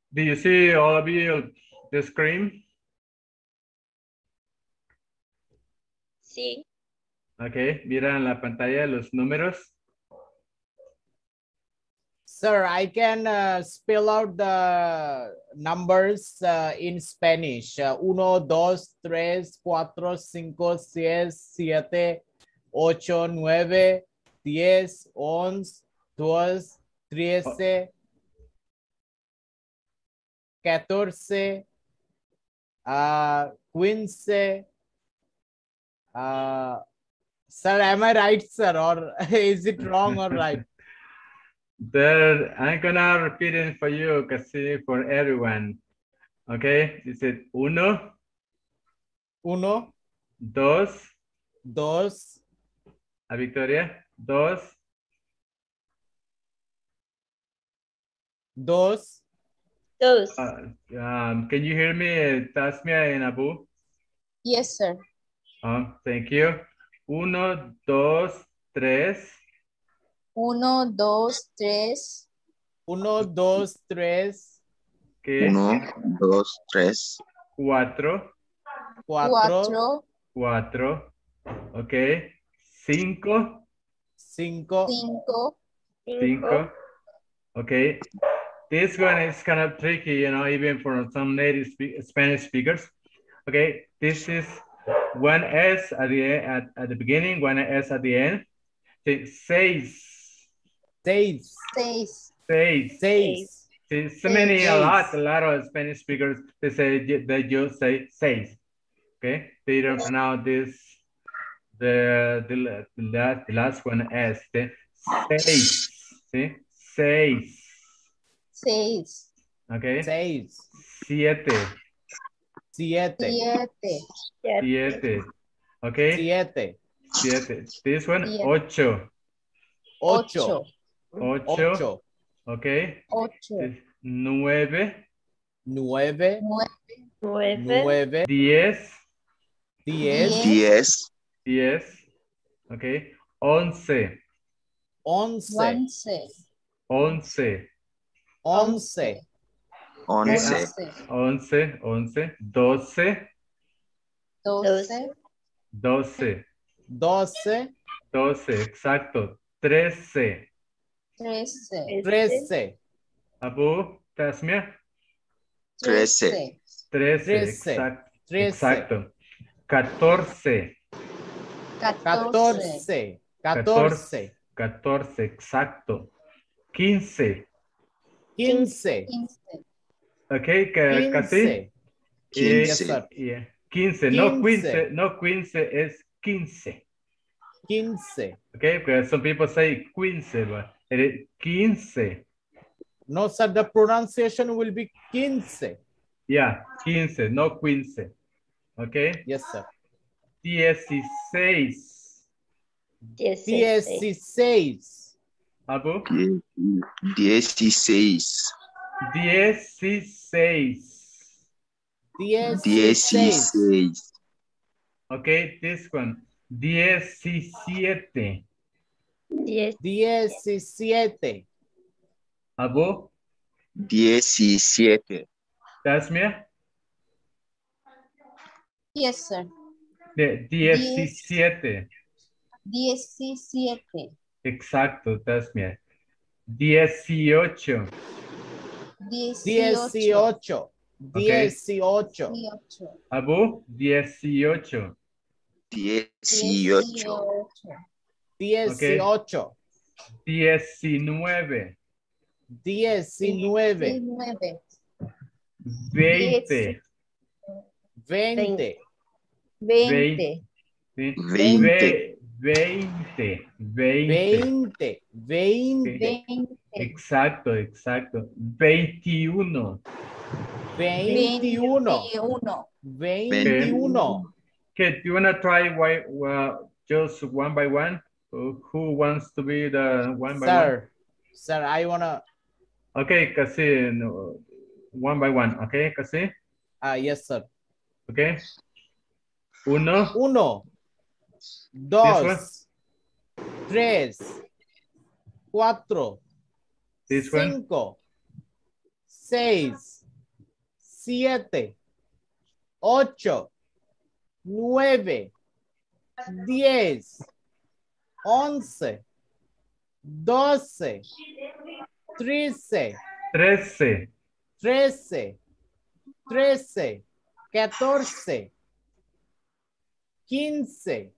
Do you see all of you the screen? Sí. Okay, miran la pantalla los números. Sir, I can spell out the numbers in Spanish. 1, 2, 3, 4, 5, 6, 7, 8, 9, 10, 11, 12, 13, 14, 15. Sir, am I right, sir? Or is it wrong or right? There, I'm gonna repeat it for you, casi for everyone. Okay, is it uno, 1, dos, 2, a Victoria, dos, 2. Dos. Can you hear me, Tasmia and Abu? Yes, sir. Thank you. Uno, dos, tres. 1, 2, 3. 1, 2, 3. ¿Qué? 1, 2, 3. Cuatro. 4. 4. Ok. 5. 5. 5. Okay. This one is kind of tricky, you know, even for some native Spanish speakers. Okay. This is one S at the end, at the beginning, one S at the end. Seis. 6. 6. Seis. 6. See, so many, a lot of Spanish speakers, they say, they just say seis. Okay. They don't pronounce this, the last one S. The seis. See? Seis. 6. Okay. 6. 7. 7. 7. Okay. 7. 7. This one, Siete. 8. 8. 8. Okay. 8. 9. 9. 9. 10. 10. 10. 10. Okay. 11. 11. 11. 11. 11. 11. 12. 12. 12. 12. 12. Exacto. 13. 13. 13. Abu, Tasmia. 13. 13. 13. Exacto. 14. 14. 14. 14. Exacto. 15. 15. Okay, casi. 15. Yes, sir. 15. No 15. No 15 es 15. 15. Okay, because some people say 15, but it is 15. No, sir, the pronunciation will be 15. Yeah, 15, no 15. Okay. Yes, sir. 16. 16. Abu? 16. 16. 16. Okay, this one. 17. 17. Abu? 17. Tasmia? Yes, sir. 17. 17. Exacto, Tasmia. 18. 18. 18. Abu? 18. 18. 18. 19. 19. 20. 20. 20. Sí. 20. 20. 20. 20. Exacto. 21. 21. 21. Okay, do you want to try just one by one? Who wants to be the one by one? Sir, I wanna. Okay, casi one by one. Okay, casi. Yes, sir. Okay. 1, 1, 2, 3, 4, This one. 5, 6, 7, 8, 9, 10, 11, 12, 13, 13, 13, 13, 14, 15,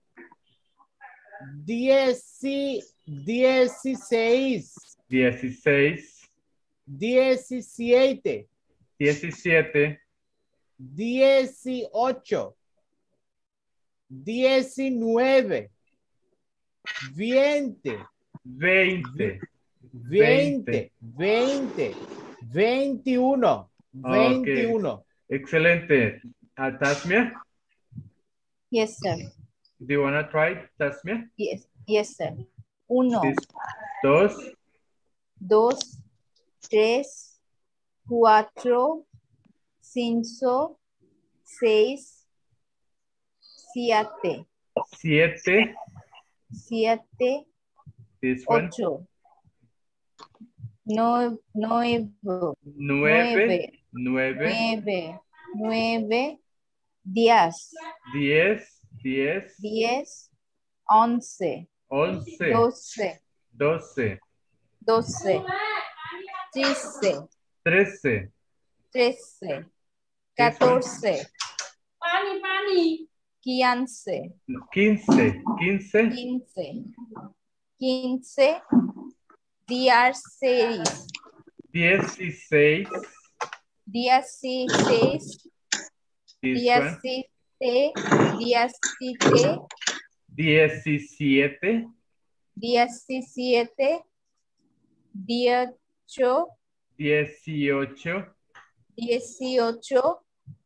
16, 16, 17, 17, 18, 19, 20, 20. 20, 20, 21, Ok. 21. Excelente. Tasmia, Yes, sir. do you want to try, Tasmia? Yes, yes, sir. 1, This, 2, 2, 3, 4, 5, 6, 7, 7, 7, this one, 8, 9, 9, 9, 9, 9, 9, 10, 10, 10, 10, 11, 11, 12, 12, 13, 13, 13, this one, 14, 15, 15, 15, 15, 15, 16, 16, 16, this one, 17, 17, 17, 17, 18, 18, 18,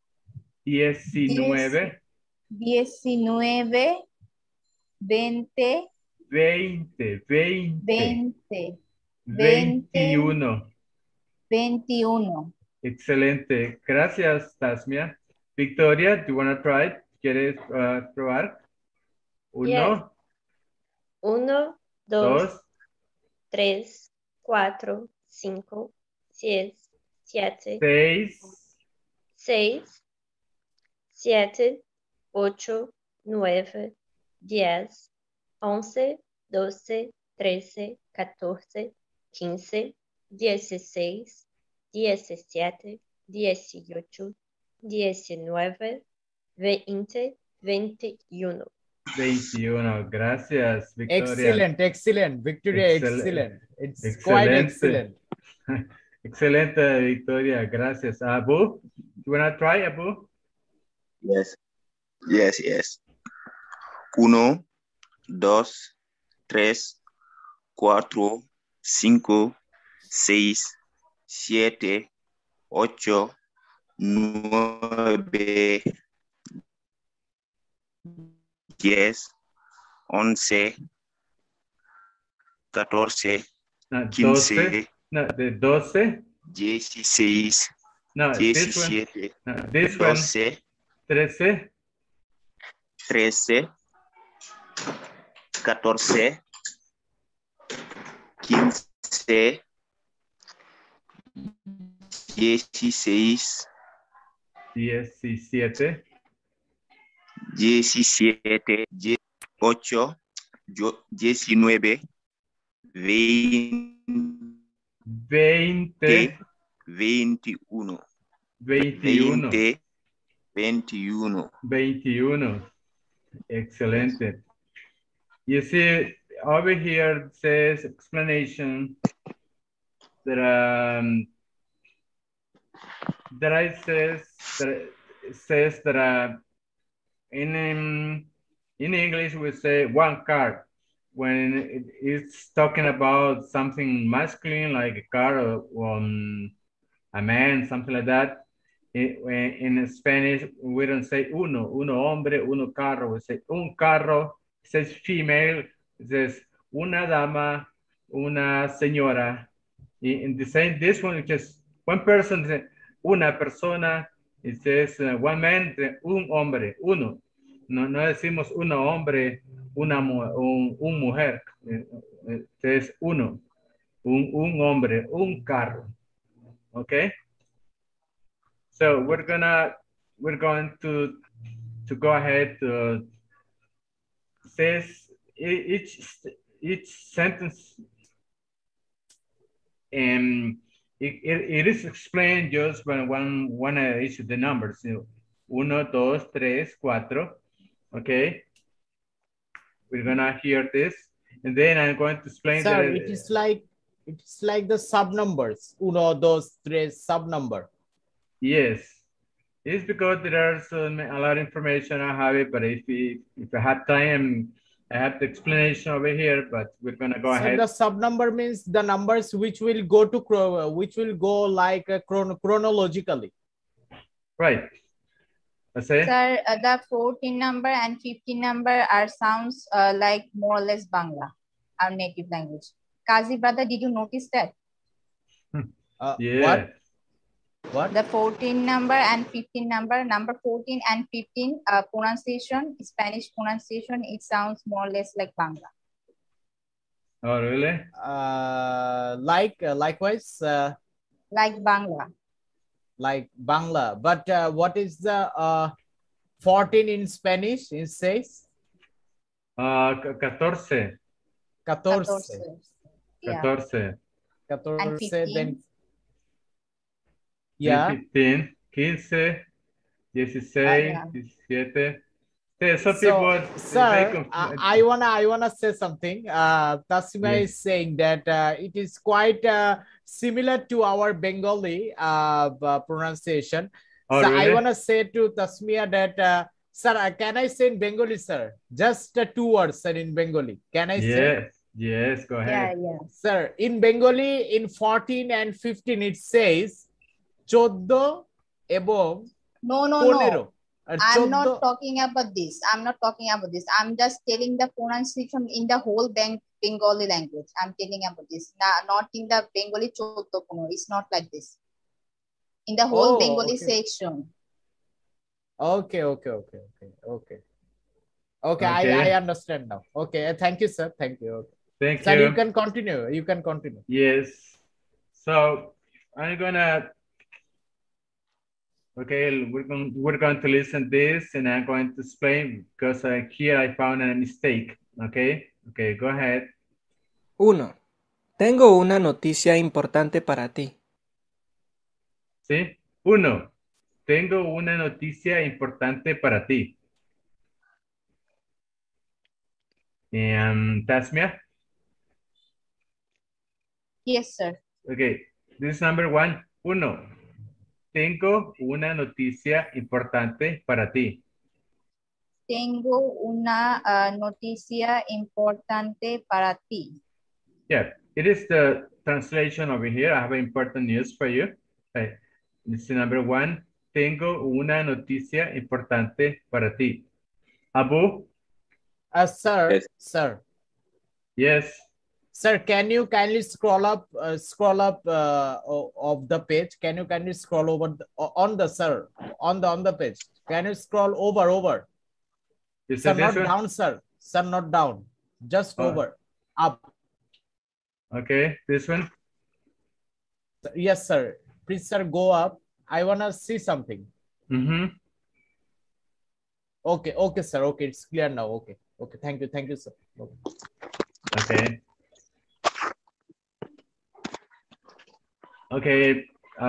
19, 19, 20, 20, 20, 20, 21. 21. Excelente. Gracias, Tasmia. Victoria, do you want to try it? ¿Quieres probar? Yes. 1, 1, 2, 2, 3, 4, 5, 6, 7, 6, 6, 7, 8, 9, 10, 11, 12, 13, 14, 15, 16, 17, 18, 19, 20, 21. 21. Gracias, Victoria. Excellent, excellent. Victoria, excellent. It's quite Excelente. excellent. Excelente, Victoria. Gracias. Abu, you want to try, Abu? Yes. Yes, yes. 1, 2, 3, 4, 5, 6, 7, 8, 9, 10, 11, 14, No, 15, 12. No, the 12. 16, No, this one. 17, No, this one. 12, 13. 13, 14, 15, 16, 17. 17, 18, 19, 20, 20. 21, 21. 20, 21. 21. Excelente. You see, over here it says explanation that it says that in English we say one car when it's talking about something masculine like a car or a man, something like that. In Spanish, we don't say uno hombre, uno carro. We say un carro. It says female. It says una dama, una señora. In the same, this one, it's just one person, una persona. It says one man, un hombre, uno. No decimos uno hombre, un mujer. It says uno, un hombre, un carro. Okay? So we're going to go ahead to says each sentence it is explained just when one is the numbers. Uno, dos, tres, cuatro. Okay. We're gonna hear this, and then I'm going to explain. Sir, it's like the sub numbers. Uno, dos, tres, sub number. Yes, it's because there's a lot of information I have it, but if I have time, I have the explanation over here. But we're gonna go ahead. The sub number means the numbers which will go like chronologically. Right. Sir, the 14 number and 15 number sounds like more or less Bangla, our native language. Kazi brother, did you notice that? Yeah. What? The 14 number and 15 number 14 and 15 pronunciation, Spanish pronunciation, it sounds more or less like Bangla. Oh, really? Likewise? Like Bangla. Like Bangla. But what is the 14 in Spanish? It says? 14. 14. Yeah. 14. And 15. Then, yeah. 15, 15, 16, 17. Some people, sir, I wanna say something. Tasmia is saying that it is quite similar to our Bengali pronunciation. Oh, so really? I wanna say to Tasmia that, sir, can I say in Bengali, sir? Just 2 words, sir, in Bengali. Can I say? Yes, go ahead. Yeah. Sir, in Bengali, in 14 and 15, it says 14 ebong No. 15. I'm not talking about this. I'm just telling the pronunciation in the whole Bengali language. I'm telling about this. Not in the Bengali Chotokono. It's not like this. In the whole Bengali section. Okay. I understand now. Okay, thank you, sir. Thank you. Okay. Thank sir, you. you can continue. Yes. So I'm gonna. Okay, we're going to listen this, and I'm going to explain because here I found a mistake. Okay, go ahead. 1. Tengo una noticia importante para ti. ¿Sí? 1. Tengo una noticia importante para ti. Tasmia? Yes, sir. Okay, this is number 1. 1. Tengo una noticia importante para ti. Tengo una noticia importante para ti. Yeah, it is the translation over here. I have important news for you. Okay. This is number 1. Tengo una noticia importante para ti. Abu? Sir, Yes. Sir. Yes. Sir, can you kindly scroll up of the page? Can you kindly scroll over on the page? Can you scroll over? Sir, not down, sir. Sir, not down. Just over, up. Okay, this one. Yes, sir. Please, sir, go up. I wanna see something. Okay, sir. Okay, it's clear now. Okay. Thank you, sir. Okay. Okay,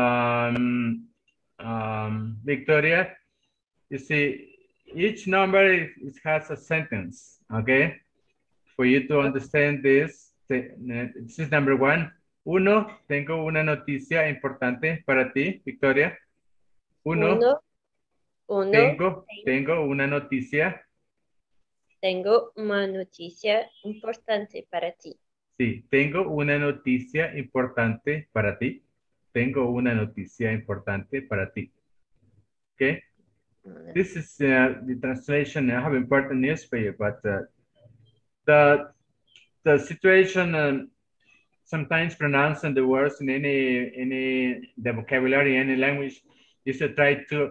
Victoria, you see, each number has a sentence, okay? For you to understand this is number 1. 1, tengo una noticia importante para ti, Victoria. 1. Tengo una noticia. Tengo una noticia importante para ti. Sí, tengo una noticia importante para ti. Tengo una noticia importante para ti. Okay? This is the translation. I have important news for you, but the situation sometimes pronouncing the words in any the vocabulary, any language, is to try to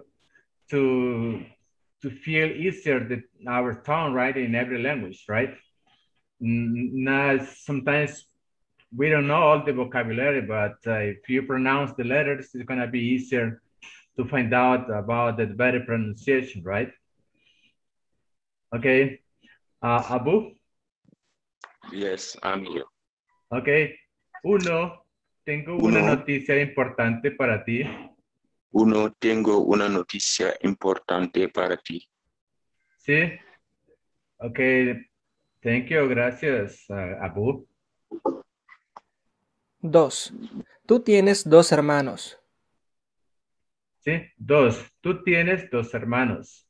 feel easier our tone, right, in every language, right? Now, sometimes we don't know all the vocabulary, but if you pronounce the letters, it's going to be easier to find out about the better pronunciation, right? Okay. Abu? Yes, I'm here. Okay. Uno, tengo una noticia importante para ti. Uno, tengo una noticia importante para ti. Sí. Okay. Thank you. Gracias, Abu. 2. Tú tienes 2 hermanos. Sí. 2. Tú tienes 2 hermanos.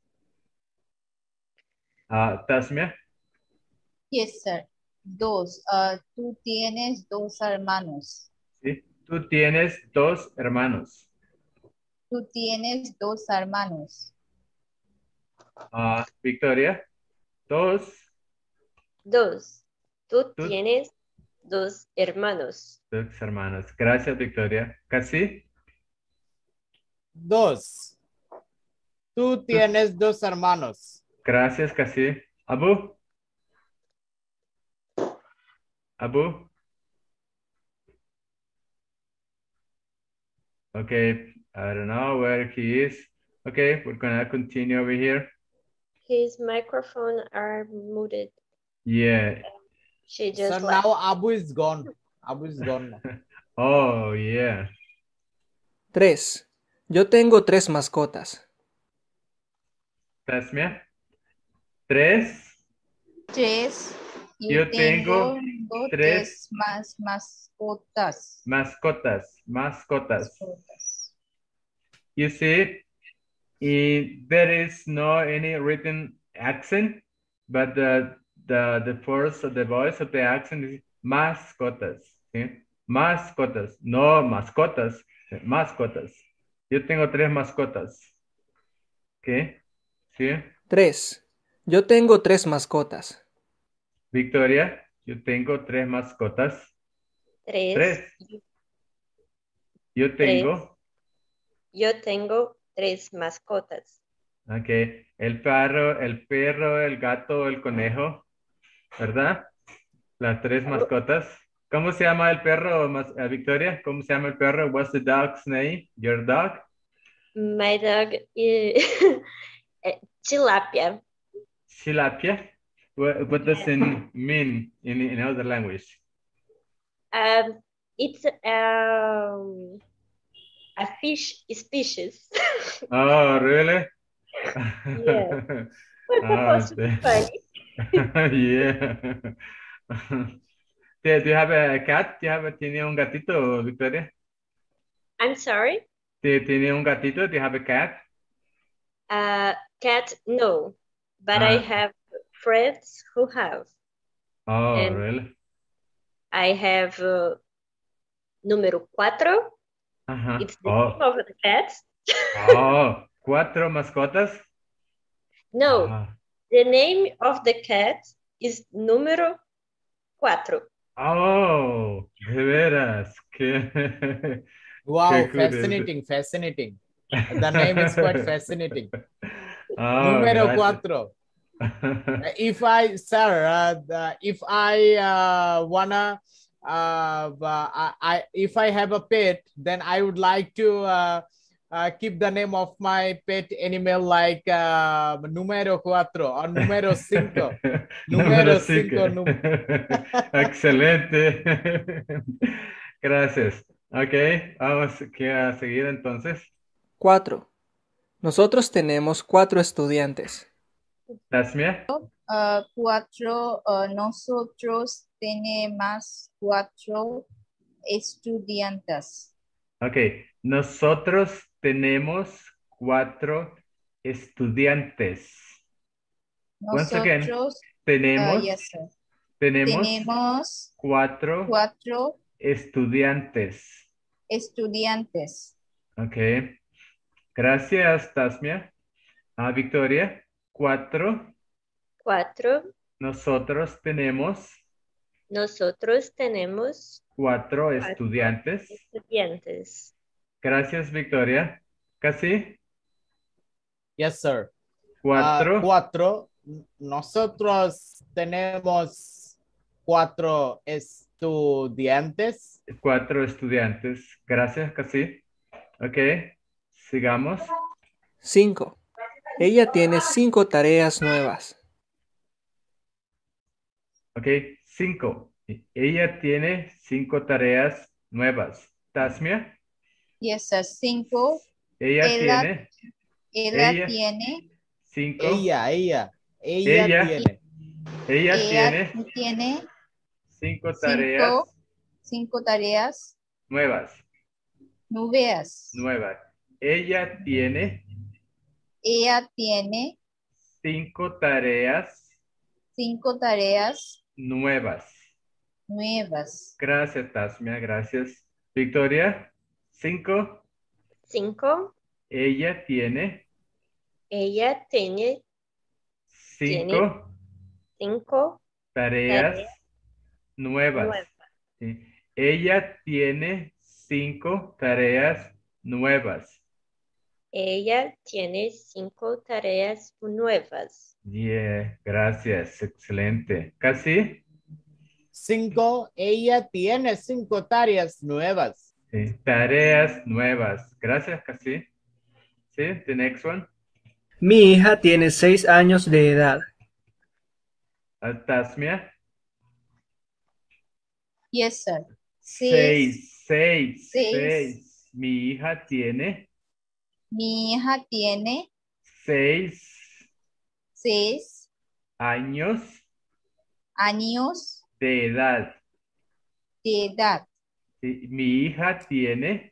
Tasmia. Yes, sir. 2. Tú tienes 2 hermanos. Sí. Tú tienes 2 hermanos. Tú tienes 2 hermanos. Victoria. 2. 2. Tú tienes 2 hermanos. 2 hermanos. Gracias, Victoria. ¿Casi? 2. Tú tienes 2 hermanos. Gracias, Casi. Abu. Abu. Okay, I don't know where he is. Okay, we're gonna continue over here. His microphone are muted. Yeah. She just So left. now Abu is gone. Abu is gone now. Oh, yeah. 3. Yo tengo 3 mascotas. Tasmia. 3. 3. Yo tengo 3 mascotas. Mascotas. You see, there is no any written accent, but the force of the voice of the accent is mascotas. ¿Sí? Mascotas, no mascotas, mascotas. Yo tengo 3 mascotas. ¿Qué? ¿Sí? 3. Yo tengo 3 mascotas. Victoria, yo tengo 3 mascotas. 3. Yo tengo 3 mascotas. Ok, el perro, el gato, el conejo, ¿verdad? Las 3 mascotas. ¿Cómo se llama el perro, Victoria? ¿Cómo se llama el perro? What's the dog's name? Your dog? My dog is tilapia. Tilapia? What does it mean in other language? It's a fish species. Oh, really? Yeah. We're supposed to be funny. Yeah. Do you have a cat? ¿Tiene un gatito, Victoria? I'm sorry? ¿Tiene un gatito? Do you have a cat? Cat, no. But I have friends who have. Oh, and really? I have número 4. It's the name of the cat. Oh, 4 mascotas? No, the name of the cat is número 4. Oh, de veras. Qué, wow, qué fascinating. The name is quite fascinating. Número 4. If I wanna, if I have a pet, then I would like to keep the name of my pet animal like número 4 or número 5. Número 5. Excelente. Gracias. Ok, vamos a seguir entonces. 4. Nosotros tenemos 4 estudiantes. Tasmia. 4. Nosotros tenemos 4 estudiantes. Ok, nosotros tenemos 4 estudiantes. Nosotros tenemos, yes, sir. tenemos 4 estudiantes. Ok, gracias, Tasmia. Victoria, 4. 4. Nosotros tenemos 4 estudiantes. Gracias, Victoria. ¿Casi? Yes, sir. 4. 4. Nosotros tenemos 4 estudiantes. 4 estudiantes. Gracias, Casi. Ok. Sigamos. 5. Ella tiene 5 tareas nuevas. Ok, 5. Ella tiene 5 tareas nuevas. Tasmia. Yes, sir. 5. Ella tiene. Ella tiene. 5. Ella tiene 5 tareas. 5 tareas. Nuevas. Ella tiene. 5 tareas. 5 tareas. Nuevas. Gracias, Tasmia. Gracias. Victoria. 5. 5. Ella tiene. 5 tareas nuevas. Sí. Ella tiene 5 tareas nuevas. Ella tiene 5 tareas nuevas. Yeah, gracias. Excelente. ¿Casi? 5. Ella tiene 5 tareas nuevas. Sí, tareas nuevas. Gracias, Casi. Sí, the next one. Mi hija tiene 6 años de edad. Tasmia. Yes, sir. 6. Mi hija tiene. 6 años de edad. Sí, mi hija tiene.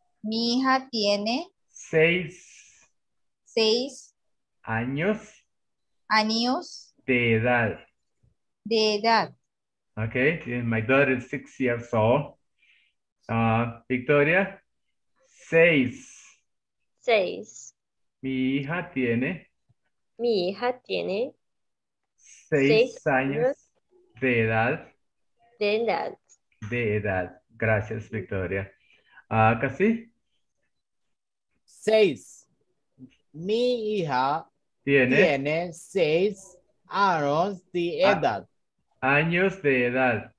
6 años de edad. Okay, my daughter is 6 years old. Victoria, 6. Mi hija tiene 6 años de edad. Gracias, Victoria. ¿Casi? 6. Mi hija tiene 6 años de edad. Años de edad.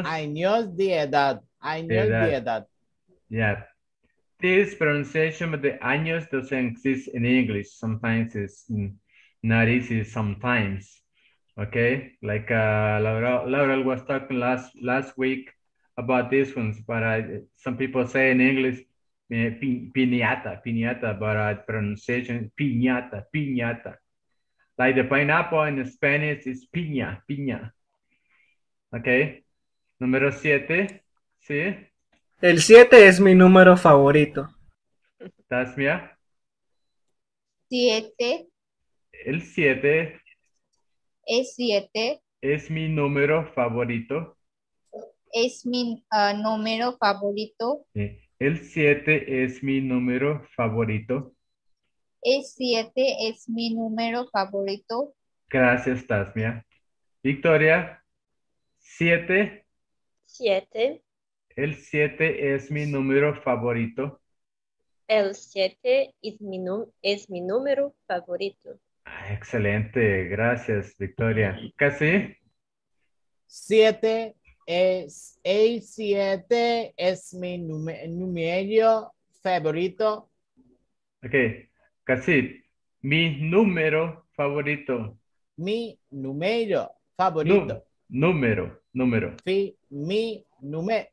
Yeah. This pronunciation of the años doesn't exist in English. Sometimes it's not easy sometimes. Okay, like Laura was talking last week about this ones, but some people say in English piñata, but pronunciation piñata. Like the pineapple in Spanish is piña. Okay, número 7, ¿sí? El 7 es mi número favorito. Tasmia. 7. El 7 es mi número favorito. Es mi número favorito. Sí. El 7 es mi número favorito. El 7 es mi número favorito. Gracias, Tasmia. Victoria. 7. El 7 es mi número favorito. El 7 es mi número favorito. Excelente, gracias, Victoria. ¿Casi? 7 es mi número favorito. Ok, casi. Mi número favorito. Mi número favorito. Número. Sí, mi número.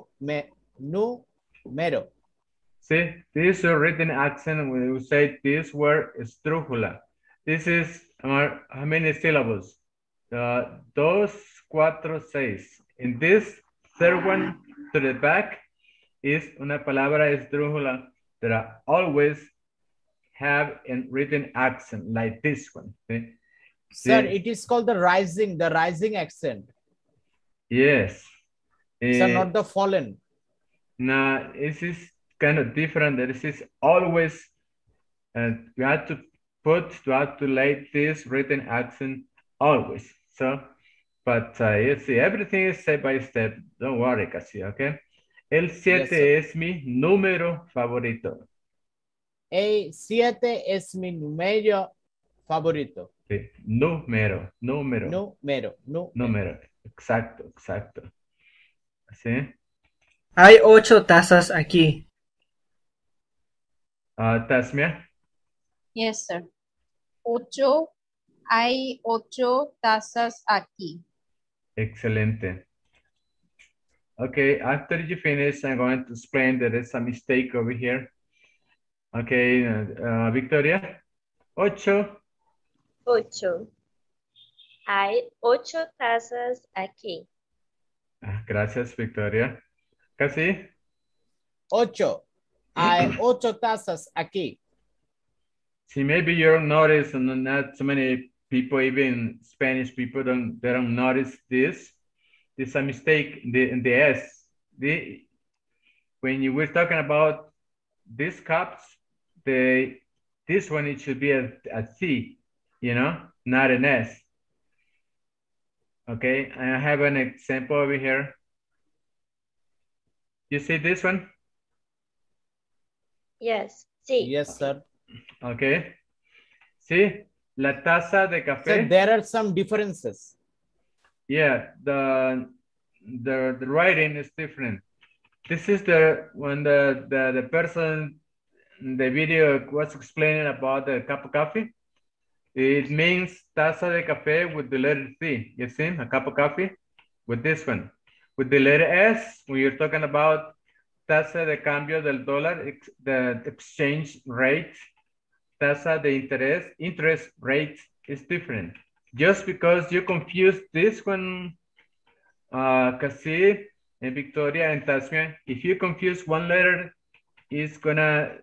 See, this is a written accent when we say this word estrújula. This is how many syllables? 2, 4, 6. In this third one to the back is una palabra estrújula that I always have in written accent like this one. See? Sir, it is called the rising accent. Yes. Sir, not the fallen. No, this is kind of different. This is always, and you have to lay this written accent always. So, but you see, everything is step by step. Don't worry, Casi, okay? El 7 es mi número favorito. El 7 es mi número favorito. Sí. Número. Exacto. ¿Sí? Hay 8 tazas aquí. Tasmia? Yes, sir. Hay 8 tazas aquí. Excelente. Okay, after you finish, I'm going to explain that there's a mistake over here. Okay, Victoria. 8. 8. Hay 8 tazas aquí. Gracias, Victoria. Casi. 8. Hay 8 tazas aquí. See, maybe you'll notice, and not so many people, even Spanish people, they don't notice this. There's a mistake in the S. When you were talking about these cups, this one, it should be a C, you know, not an S. Okay, I have an example over here. You see this one? Yes, sí. Yes, sir. Okay. See, la taza de café. So there are some differences. Yeah, the writing is different. This is when the person in the video was explaining about the cup of coffee. It means taza de café with the letter C. You see, a cup of coffee with this one. With the letter S, when you're talking about tasa de cambio del dólar, the exchange rate, tasa de interest rate is different. Just because you confuse this one, Casi and Victoria and Tasmia, if you confuse one letter, you're gonna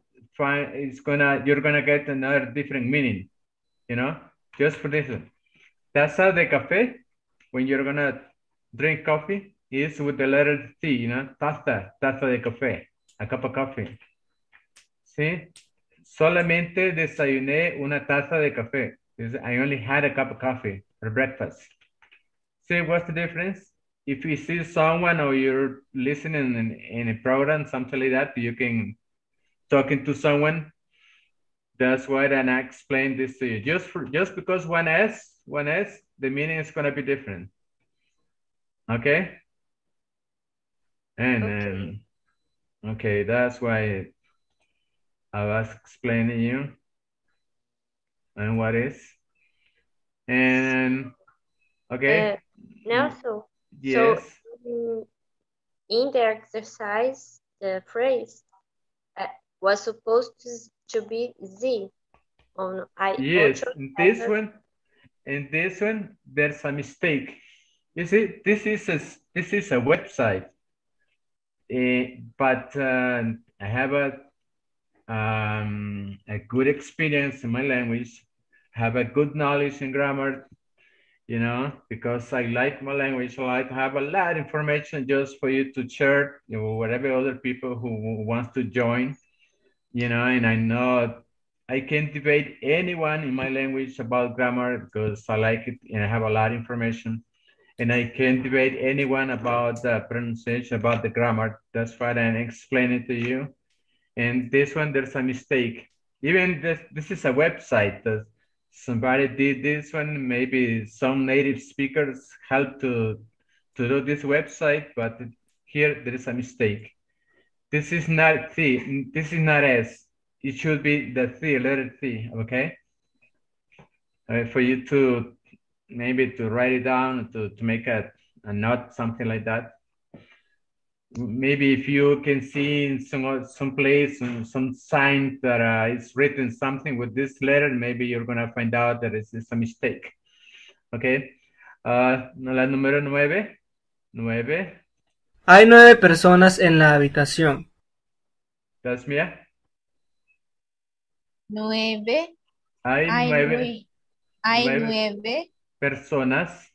get another different meaning, you know, just for this one. Taza de café, when you're gonna drink coffee, is with the letter T, you know, taza de café, a cup of coffee. ¿Sí? Solamente desayuné una taza de café. I only had a cup of coffee for breakfast. See what's the difference? If you see someone or you're listening in a program, something like that, you can talking to someone. That's why I explained this to you. Just because one S, the meaning is gonna be different. Okay? And okay, that's why I was explaining you and what is. And okay. Nelson. Yes. So in the exercise, the phrase was supposed to be Z. On yes, in this one, there's a mistake. You see, this is a website, but I have a good experience in my language, have a good knowledge in grammar, you know, because I like my language. I like to have a lot of information just for you to share, you know, whatever other people who wants to join, you know, and I know I can debate anyone in my language about grammar because I like it and I have a lot of information. And I can debate anyone about the pronunciation, about the grammar. That's why I explain it to you. And this one, there's a mistake. Even this is a website that somebody did this one. Maybe some native speakers helped to do this website, but here there is a mistake. This is not C, this is not S. It should be the C, letter C, okay? For you to maybe to write it down, to make a note, something like that. Maybe if you can see in some place, some sign that it's written something with this letter, maybe you're gonna find out that it's a mistake. Okay. La número 9. 9. Hay 9 personas en la habitación. Tasmia. 9. Hay 9. Hay 9 personas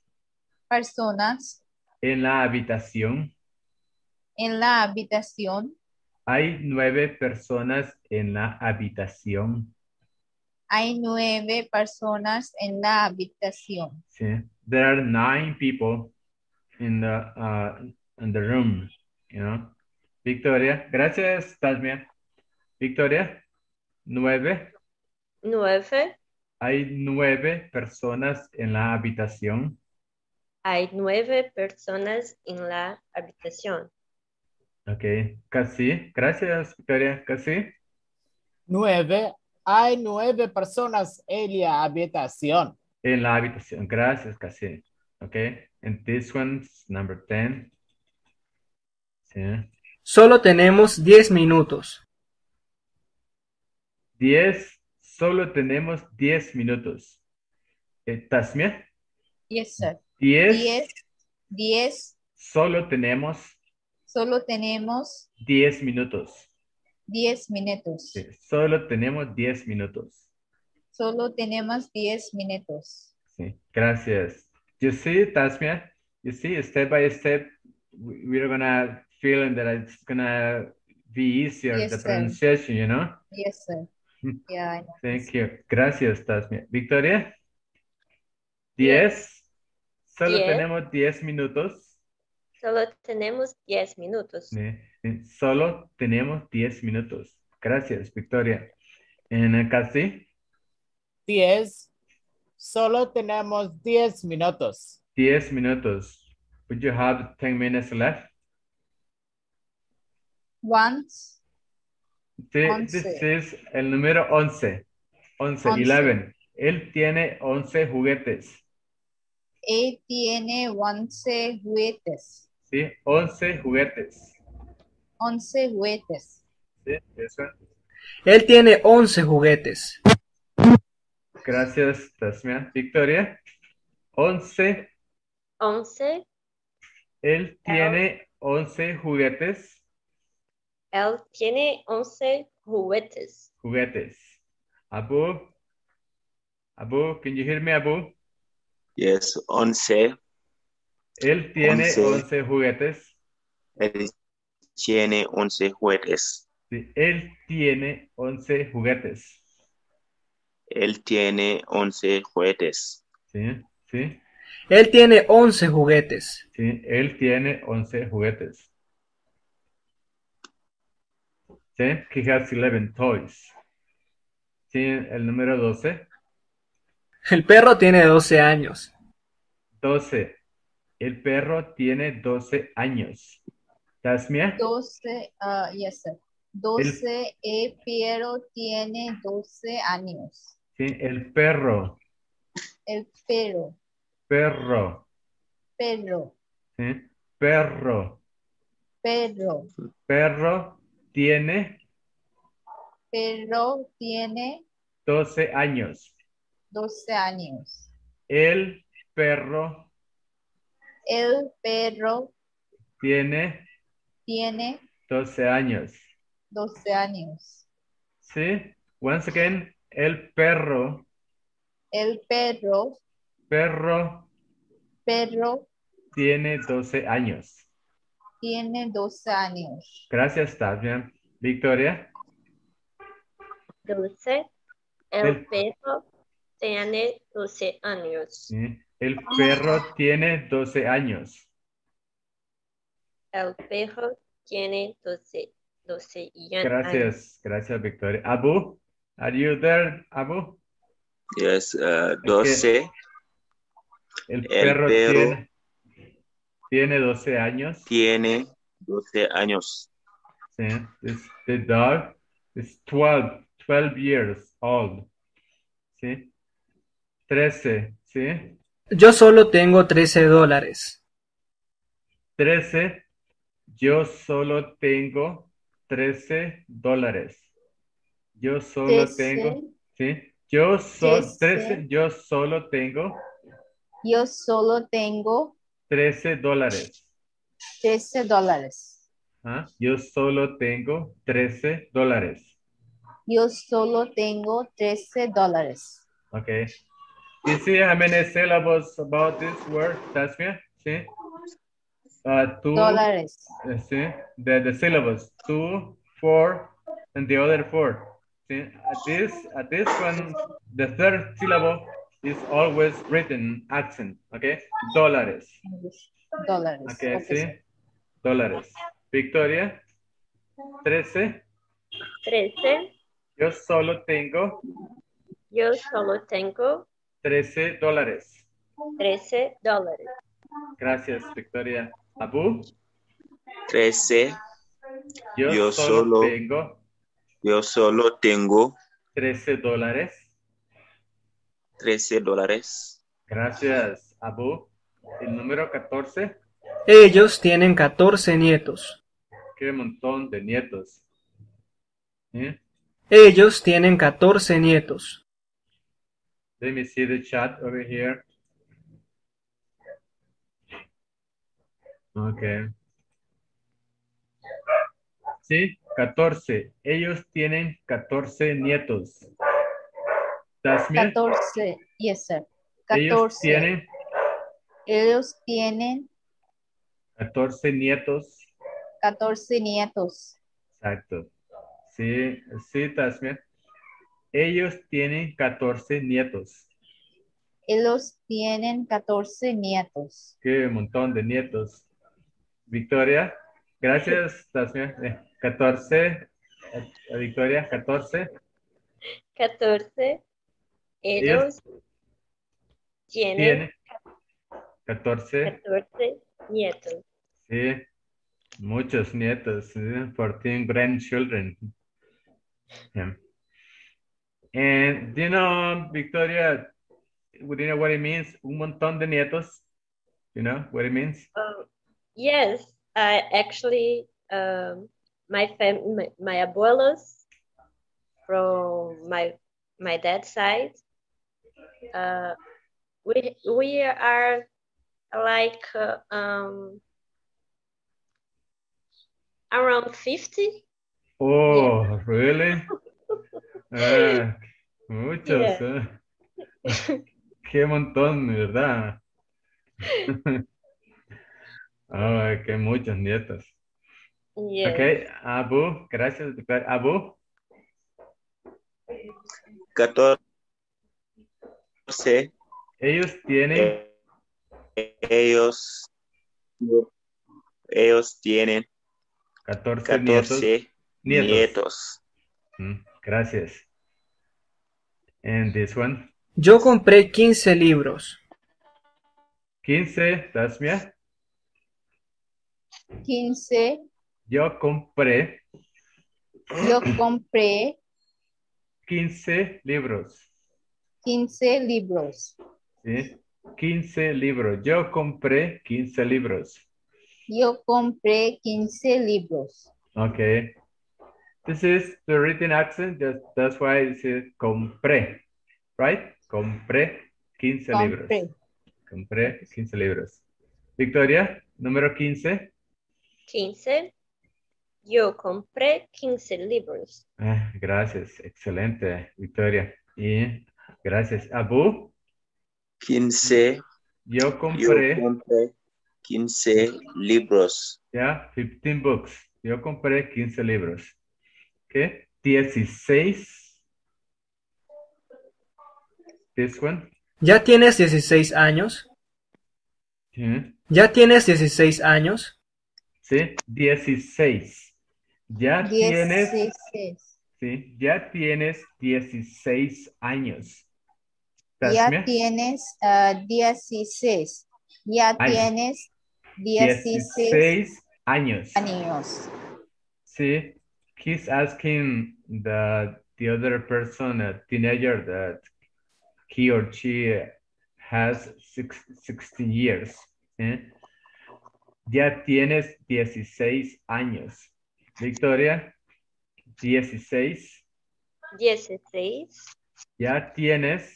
en la habitación. En la habitación. Hay 9 personas en la habitación. Hay 9 personas en la habitación. Sí. There are 9 people in the room, you know. Victoria, gracias, Tasmia. Victoria, 9. 9. Hay 9 personas en la habitación. Hay 9 personas en la habitación. Ok, casi. Gracias, Victoria. Casi. 9. Hay 9 personas en la habitación. En la habitación. Gracias, casi. Okay. And this one's number 10. Sí. Solo tenemos 10 minutos. 10. Solo tenemos 10 minutos. Tasmia. Yes, sir. 10. 10. Solo tenemos 10 minutos. 10 minutos. Sí. Solo tenemos 10 minutos. Solo tenemos 10 minutos. Sí. Gracias. You see, Tasmia? You see, step by step, we're gonna feel that it's gonna be easier, Yes, the sir. pronunciation, you know? Yes, sir. Yeah, I know. Thank you. Gracias, Tasmia. Victoria? 10. Solo 10. tenemos 10 minutos. Solo tenemos 10 minutos. Sí, sí. Solo tenemos 10 minutos. Gracias, Victoria. En casi 10. Solo tenemos 10 minutos. 10 minutos. Would you have 10 minutes left? Once. Sí, 11. this is el número 11. 11, 11. Él tiene 11 juguetes. Él tiene 11 juguetes. Sí, 11 juguetes. 11 juguetes. Sí, eso. Él tiene 11 juguetes. Gracias, Tasmia. Victoria. 11. 11. Él tiene 11 juguetes. Él tiene 11 juguetes. Juguetes. Abu, can you hear me, Abu? Yes, 11. Él tiene 11 juguetes. Él tiene 11 juguetes. Sí, él tiene 11 juguetes. Él tiene 11 juguetes. Sí, sí. Él tiene 11 juguetes. Sí, él tiene 11 juguetes. Sí, he has 11 toys. Sí, el número 12. El perro tiene 12 años. 12. El perro tiene 12 años. Tasmia. 12, yes, sir. 12, el perro tiene 12 años. Sí, el perro. El perro. Perro. Perro. Sí, perro. Perro. Perro tiene. Perro tiene 12 años. 12 años. El perro. El perro Tiene. 12 años. 12 años. Sí. Once again, el perro. El perro. Perro. Tiene 12 años. Tiene 12 años. Gracias, Tasmia. Victoria. 12. El perro tiene 12 años. Sí. El perro tiene 12 años. El perro tiene 12 Gracias, gracias, Victoria. Abu, are you there, Abu? Yes, 12. El perro tiene 12 años. Tiene 12 años. Sí. The dog is 12 years old. Sí. 13, ¿sí? Yo solo tengo $13. 13. Yo solo tengo $13. Yo solo tengo, ¿sí? Yo solo tengo. Yo solo tengo $13. $13. ¿Ah? Yo solo tengo $13. Yo solo tengo $13. Okay. You see how many syllables about this word, Tasmia? See? 2 Dólares. See? The syllables 2, 4, and the other 4. See? At this one, the third syllable is always written accent. Okay? Dólares. Dólares. Okay, see? Dólares. Victoria. 13. 13. Yo solo tengo $13. $13. Gracias, Victoria. Abu. 13. Yo solo tengo Yo solo tengo $13. $13. Gracias, Abu. El número 14. Ellos tienen 14 nietos. Qué montón de nietos. ¿Eh? Ellos tienen 14 nietos. Let me see the chat over here. Okay. Sí, 14. Ellos tienen 14 nietos. Tasmia, 14. Yes, sir. ellos 14. Ellos tienen 14 nietos. 14 nietos. Exacto. Sí, sí, Tasmia. Ellos tienen 14 nietos. Ellos tienen 14 nietos. Qué montón de nietos. Victoria, gracias, Tasmia. 14. Victoria, 14. 14. Ellos tienen 14. 14 nietos. Sí, muchos nietos. 14 grandchildren. Yeah. And do you know, Victoria, do you know what it means? Un montón de nietos. You know what it means? Yes, I actually, my abuelos from my dad's side, we are like around 50. Oh, yeah. Really? Muchos. Yeah. Qué montón, ¿verdad? Oh, qué muchos nietos. Yes. Ok, Abu, gracias. Abu. 14. Ellos tienen. Ellos tienen 14 nietos. Gracias. And this one. Yo compré 15 libros. 15, Tasmia. 15. Yo compré 15 libros. 15 libros. ¿Sí? 15 libros. Yo compré 15 libros. Yo compré 15 libros. Okay. This is the written accent. That's why it says compré. Right? Compré 15 libros. Compré 15 libros. Victoria, número 15. 15. Yo compré 15 libros. Gracias. Excelente, Victoria. Y gracias. Abu. 15. Yo compré 15 libros. Yeah, 15 books. Yo compré 15 libros. ¿Qué? 16. This one. ¿Ya tienes 16 años? ¿Ya tienes 16 años? Sí, 16. Ya 16. tienes. Sí, ya tienes 16 años. Ya tienes 16. Ya tienes 16 años. Sí, he's asking the other person, a teenager, that he or she has 16 years. Ya tienes 16 años. Victoria, 16. 16. Ya tienes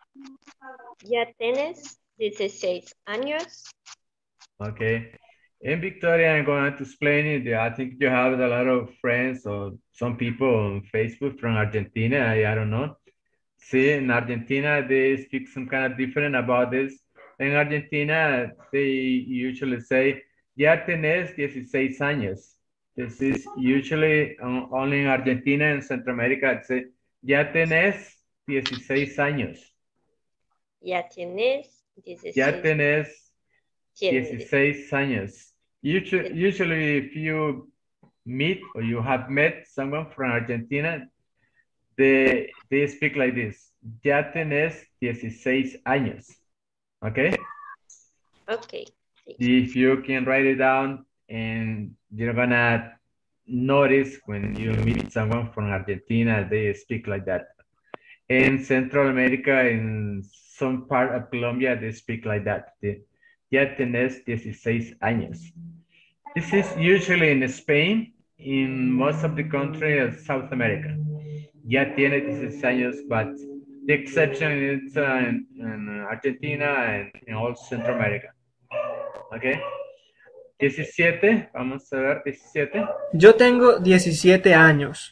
16 años. Okay. In Victoria, I'm going to explain it. I think you have a lot of friends or some people on Facebook from Argentina. I don't know. See, in Argentina, they speak some kind of different about this. In Argentina, they usually say, ya tenés 16 años. This is usually only in Argentina and Central America. It's say, ya tenés 16 años. Ya tienes 16. Ya tenés 16 años. Usually, if you meet or you have met someone from Argentina, they speak like this. Ya tenés 16 años. Okay? Okay. If you can write it down and you're gonna notice when you meet someone from Argentina, they speak like that. In Central America, in some part of Colombia, they speak like that. Ya tenés 16 años. This is usually in Spain, in most of the country of South America. Ya tiene 16 años, but the exception is in Argentina and in all Central America. Okay. 17, vamos a ver, 17. Yo tengo 17 años.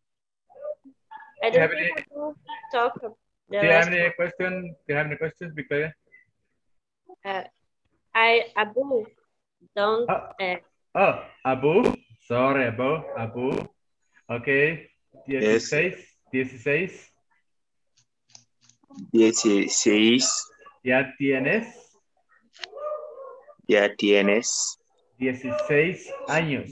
I don't think I will talk the Do you have any question? Do you have any questions, Victoria? Abu, don't. Abu. Sorry, Abu. Okay. 16. Yes. 16. 16. Ya tienes. Ya tienes. 16 años.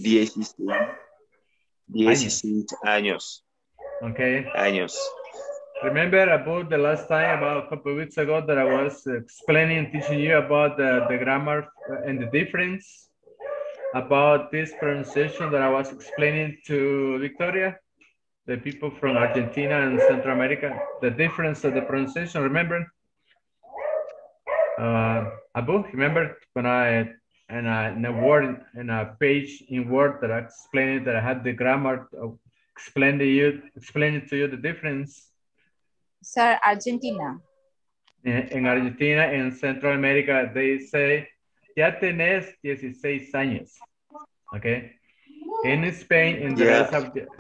16 años. Okay. Años. Remember about the last time, about a couple of weeks ago, that I was teaching you about the grammar and the difference about this pronunciation that I was explaining to Victoria, the people from Argentina and Central America, the difference of the pronunciation, remember? Abu, remember when in a page in Word that I explained that I had the grammar, explaining to you the difference? Sir, Argentina. In Argentina, in Central America, they say, ya tenés 16 años. Okay. In Spain, in the rest of the...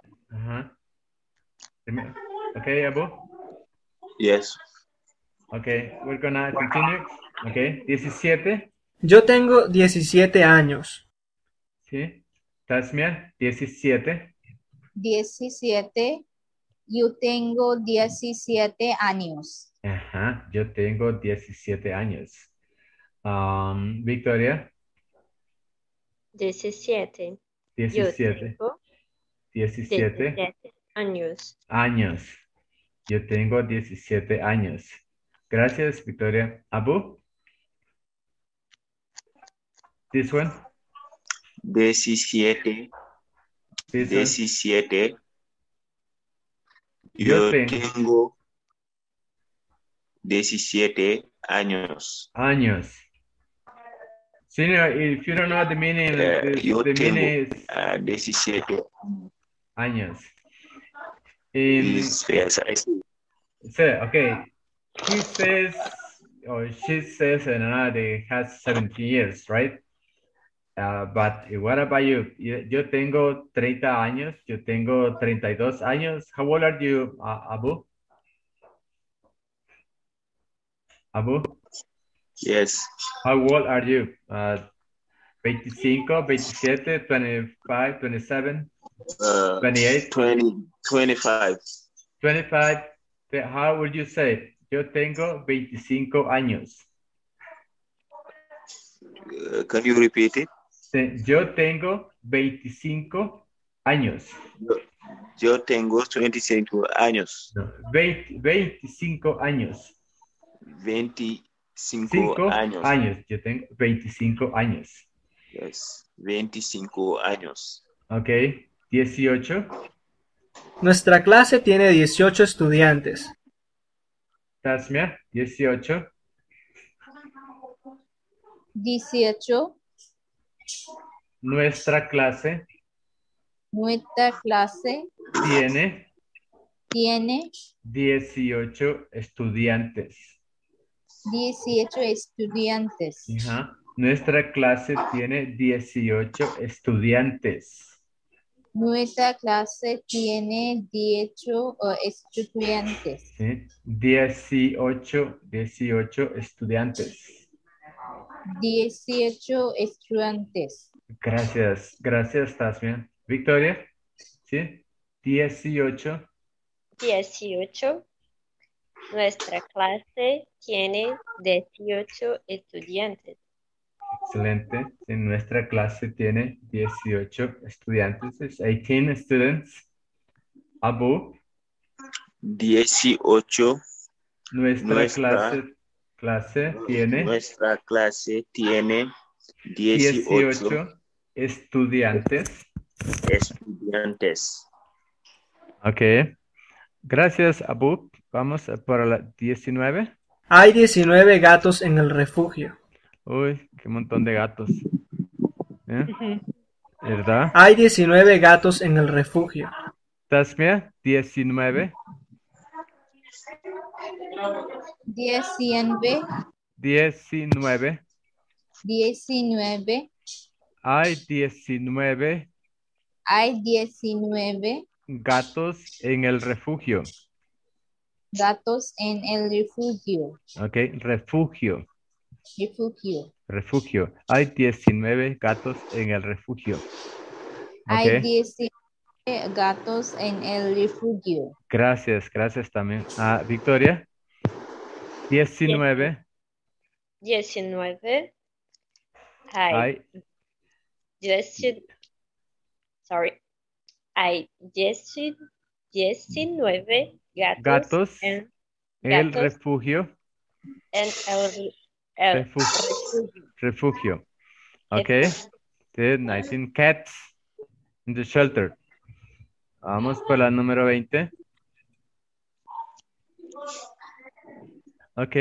Okay, Abu? Yes. Okay, we're gonna continue. Okay, 17. Yo tengo 17 años. Sí. Tasmia, 17. 17. Yo tengo 17 años. Ajá, yo tengo 17 años. Victoria. 17. 17. 17 años. Años. Yo tengo 17 años. Gracias, Victoria. Abu? This one? 17. This 17. One? Yo tengo 17 años. Años. Senior, if you don't know the meaning, the meaning is 17 años. Yes, I see. So, okay. He says, or she says, and they has 17 years, right? But what about you? Yo tengo 30 años. Yo tengo 32 años. How old are you, Abu? Abu? Yes. How old are you? 25, 27, 25, 27, 28? 25. 25. How would you say? Yo tengo 25 años. Can you repeat it? Yo tengo 25 años. Yo tengo 25 años. No, 25 años. 25 años. Yo tengo 25 años. Yes, 25 años. Ok, 18. Nuestra clase tiene 18 estudiantes. Tasmia, 18. 18. Nuestra clase tiene 18 estudiantes. 18 estudiantes. Ajá. Nuestra clase tiene 18 estudiantes. Nuestra clase tiene 18 estudiantes. ¿Sí? 18 estudiantes. 18 estudiantes. Gracias, Tasmia. Victoria, ¿sí? 18. 18. Nuestra clase tiene 18 estudiantes. Excelente. Sí, nuestra clase tiene 18 estudiantes. Es 18 students. Abu. 18. Nuestra clase tiene 18 estudiantes. Estudiantes. Ok. Gracias, Abu. Vamos por la 19. Hay 19 gatos en el refugio. Uy, qué montón de gatos. ¿Verdad? Hay 19 gatos en el refugio. Tasmia, 19. 19. 19. 19. Hay 19 Hay 19 gatos en el refugio. gatos en el refugio. Ok, refugio. Refugio. Refugio. Hay 19 gatos en el refugio. Hay Ok. 19 gatos en el refugio. Gracias también. Victoria. 19. 19. Hay 19 gatos en el refugio. el Refugio. Okay. 19 cats in the shelter. Vamos por la número 20. Ok.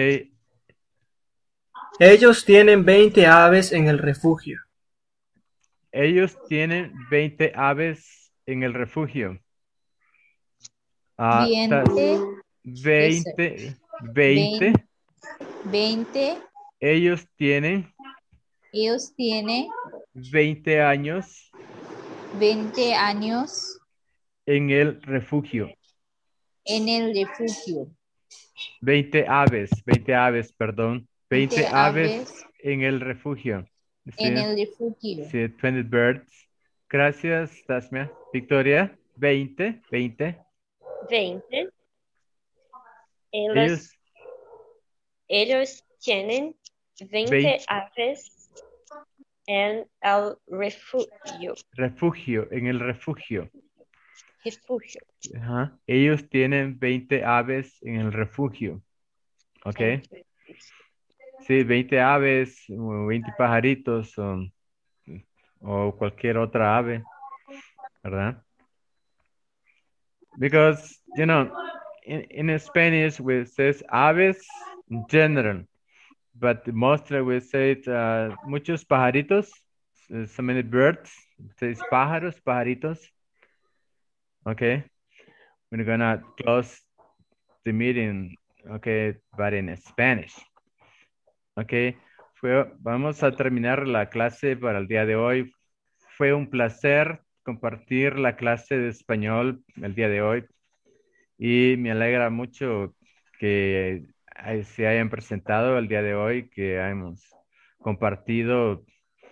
Ellos tienen 20 aves en el refugio. Ellos tienen 20 aves en el refugio. 20. 20. Ellos tienen 20 años 20 años en el refugio. en el refugio. 20 aves, perdón. 20 aves en el refugio. En el refugio. Sí, 20 birds. Gracias, Tasmia. Victoria, 20. Ellos tienen 20 aves en el refugio. En el refugio. Refugio. Ajá. Ellos tienen 20 aves en el refugio. Ok. Sí, 20 aves, 20 pajaritos o cualquier otra ave, ¿verdad? Because, you know, in Spanish we say aves in general, but mostly we say muchos pajaritos, so many birds, says pajaritos. Okay, we're gonna close the meeting, okay, but in Spanish. Okay, vamos a terminar la clase para el día de hoy. Fue un placer compartir la clase de español el día de hoy y me alegra mucho que se hayan presentado el día de hoy, que hayamos compartido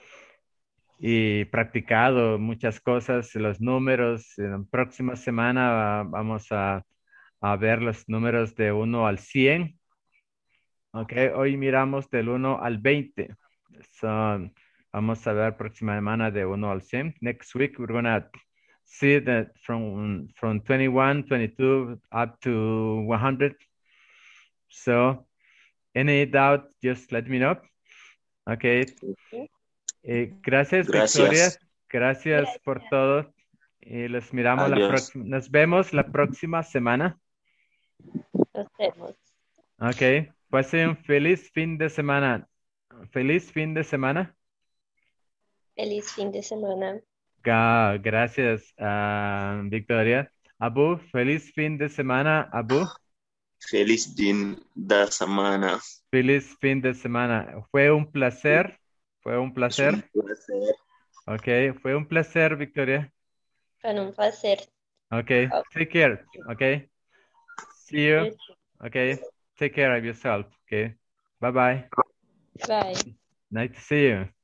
y practicado muchas cosas, los números. En la próxima semana vamos a ver los números de 1 al 100. Ok, hoy miramos del 1 al 20. Vamos a ver próxima semana de 1 al 100. Next week we're gonna see that from 21, 22 up to 100. So any doubt, just let me know. Okay. Gracias, Victoria. Gracias por todo. Y los miramos nos vemos la próxima semana. Nos vemos. Ok. Pasen un feliz fin de semana. Feliz fin de semana. Feliz fin de semana. Gracias, Victoria. Abu, feliz fin de semana, Abu. Feliz fin de semana. Feliz fin de semana. Fue un placer. Fue un placer. Un placer. Ok, fue un placer, Victoria. Fue un placer. Ok, take care. Ok. See you. Ok, take care of yourself. Ok. Bye-bye. Bye. Nice to see you.